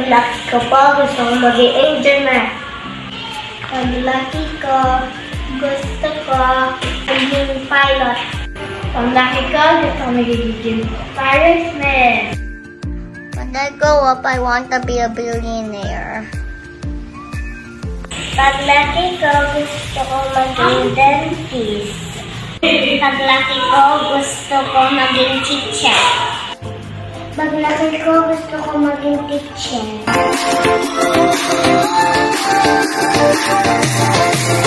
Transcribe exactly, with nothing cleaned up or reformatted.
Paglaki ko po, gusto ko maging engineer. Paglaki ko, gusto ko maging pilot. Paglaki ko, gusto ko magiging fireman. When I grow up, I want to be a billionaire. Paglaki ko, gusto ko maging dentist. Paglaki ko, gusto ko maging teacher. Paglaki ko, gusto ko maging teacher.